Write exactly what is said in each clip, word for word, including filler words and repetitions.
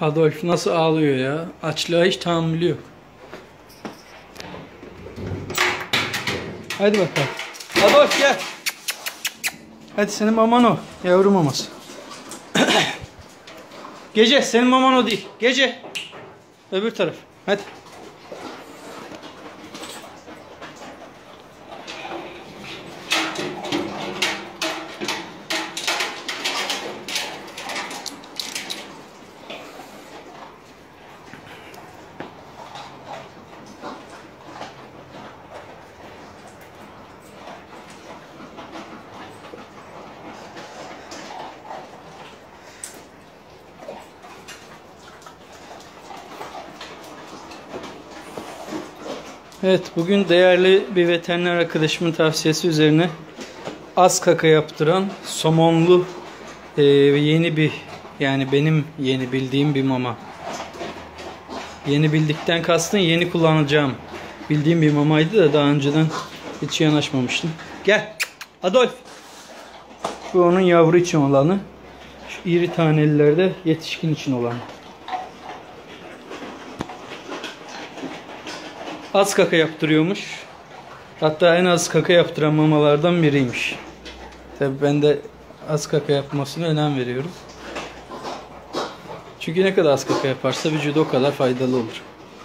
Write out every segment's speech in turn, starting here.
Adolf nasıl ağlıyor ya? Açlığa hiç tahammülü yok. Hadi bakalım. Adolf gel. Hadi senin maman o. Yavru maması. Gece senin maman o değil. Gece. Öbür taraf. Hadi. Evet, bugün değerli bir veteriner arkadaşımın tavsiyesi üzerine az kaka yaptıran somonlu e, yeni bir, yani benim yeni bildiğim bir mama. Yeni bildikten kastın yeni kullanacağım bildiğim bir mamaydı da daha önceden hiç yanaşmamıştım. Gel Adolf. Bu onun yavru için olanı. Şu iri tanelilerde yetişkin için olanı. Az kaka yaptırıyormuş. Hatta en az kaka yaptıran mamalardan biriymiş. Tabii ben de az kaka yapmasına önem veriyorum. Çünkü ne kadar az kaka yaparsa vücuda o kadar faydalı olur.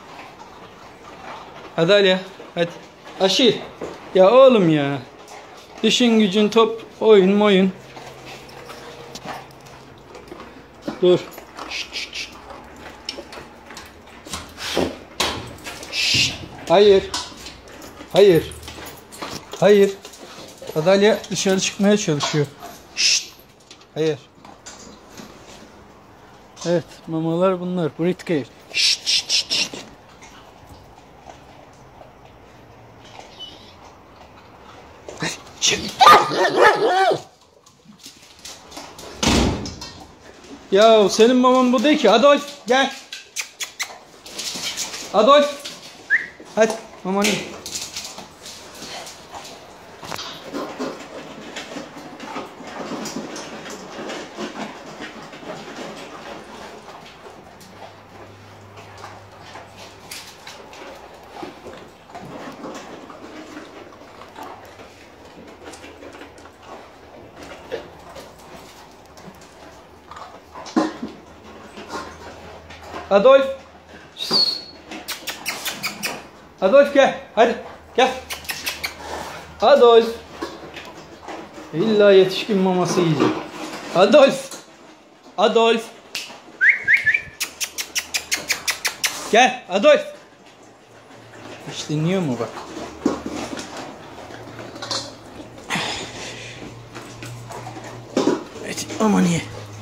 Hadi Alya, hadi. Aşil. Ya oğlum ya. İşin gücün top, oyun oyun. Dur. Şşt, şşt, şşt. Şşt. Hayır. Hayır. Hayır. Adalya dışarı çıkmaya çalışıyor. Şşt. Hayır. Evet, mamalar bunlar. Britcare. Şşt, şşt, şşt, şşt. Hadi, şşt. Ya senin maman bu değil ki. Adolf gel. Adolf. Hadi mamanı. Adolf. Adolf gel. Hadi gel. Adolf. İlla yetişkin maması yiyecek. Adolf. Adolf. Gel Adolf. Hiç dinliyor mu bak. Evet, aman iyi.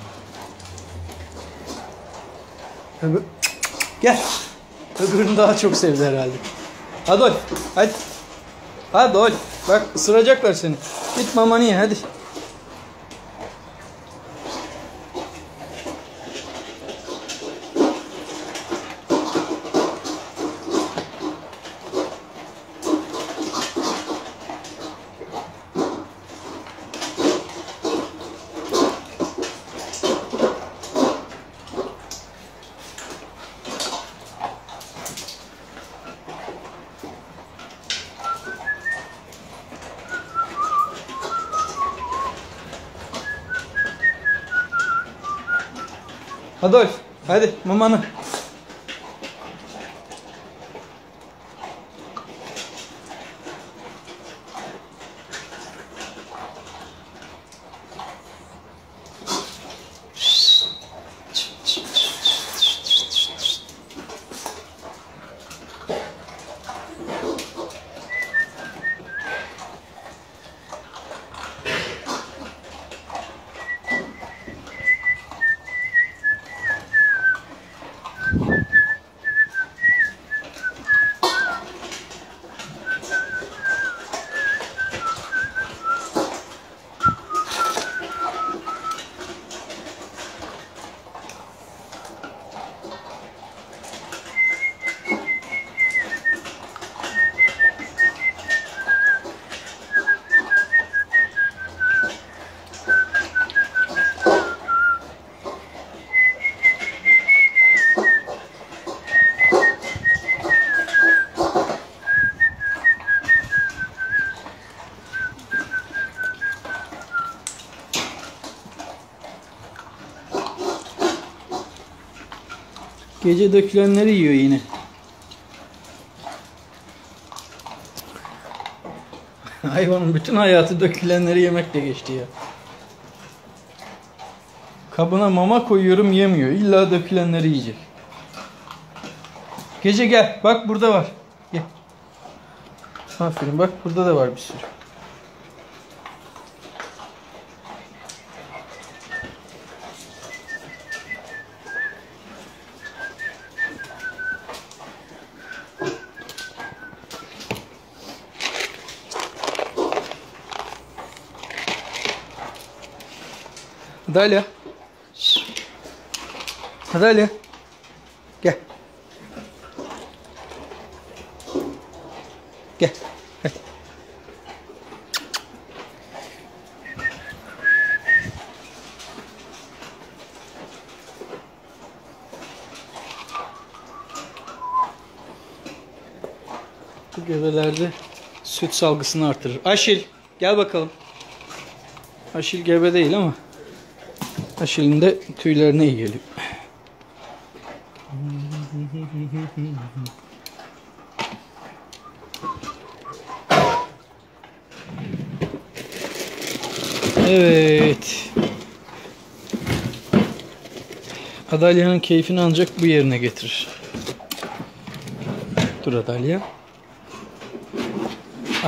Öbür... Gel. Öbürünü daha çok sevdi herhalde. Adolf, hadi. Adolf, bak ısıracaklar seni. Git mamanı ye, hadi. Adolf, hadi mamanı. Gece dökülenleri yiyor yine. Hayvanın bütün hayatı dökülenleri yemekle geçti ya. Kabına mama koyuyorum, yemiyor. İlla dökülenleri yiyecek. Gece gel. Bak burada var. Gel. Aferin, bak burada da var bir sürü. Adalia. Adalia. Gel. Gel. Gel. Bu gebelerde süt salgısını artırır. Aşil gel bakalım. Aşil gebe değil ama Aşil'in de tüylerine iyi geliyor. Evet. Adalia'nın keyfini ancak bu yerine getirir. Dur Adalia. Ah.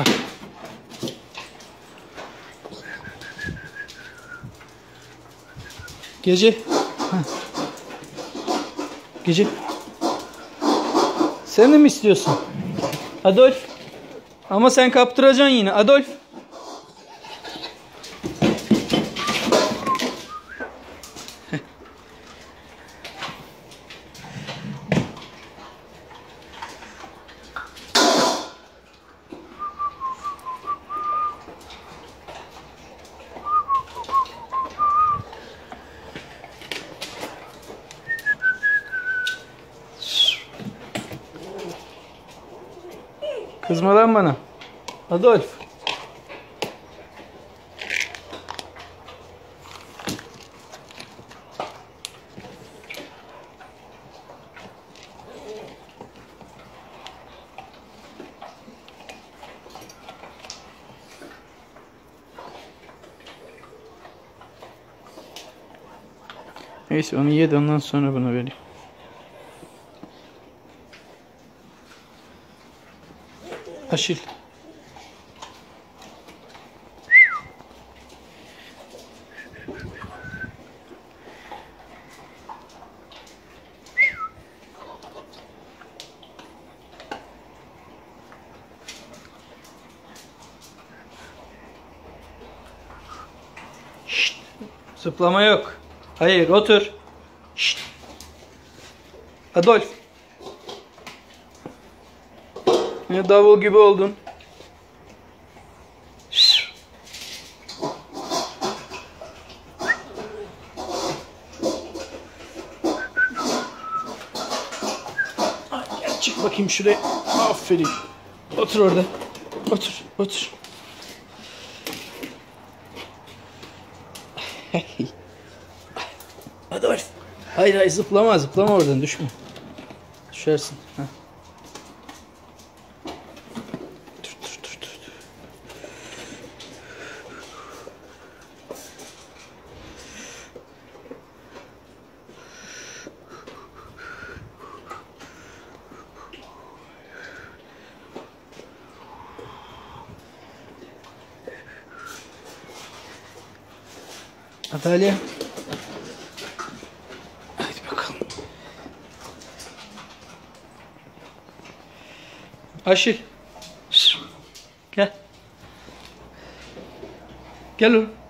Gece. Heh. Gece. Sen de mi istiyorsun? Adolf. Ama sen kaptıracaksın yine. Adolf. Kızma lan bana. Adolf. Neyse onu ye de ondan sonra bunu vereyim. Aşil. Şşt. Zıplama yok. Hayır, otur. Şşt. Adolf. Ne davul gibi oldun. Şşt. Ay, gel çık bakayım şuraya. Aferin. Otur orada. Otur, otur. Adolf. Hayır hayır zıplama zıplama oradan düşme. Düşersin. Heh. Dur dur dur dur. Adalia. Aşil. Gel. Gel oğlum.